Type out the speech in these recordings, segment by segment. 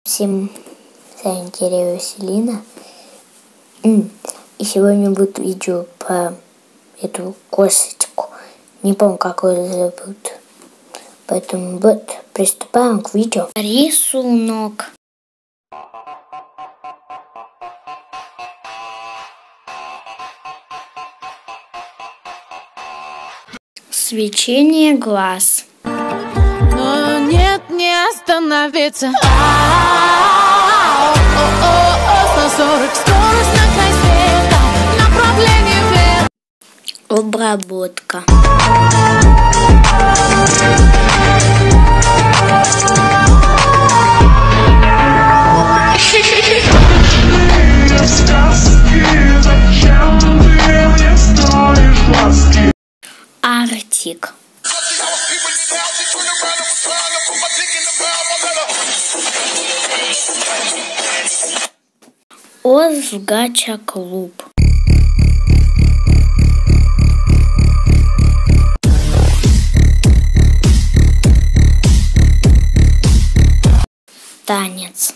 Всем с вами Кирилл Василина. И сегодня будет видео про эту кошечку. Не помню, как ее зовут. Поэтому вот, приступаем к видео. Рисунок. Свечение глаз. Но нет, не остановиться. 140, скорость на край света, направление вверх. Обработка. Артик. Озгача-клуб. Танец.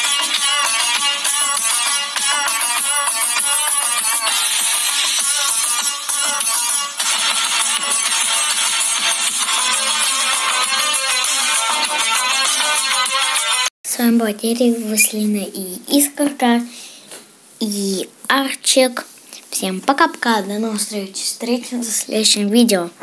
С вами была Кирилл Василина и Искорка, и Арчик. Всем пока-пока, до новых встреч в следующем видео.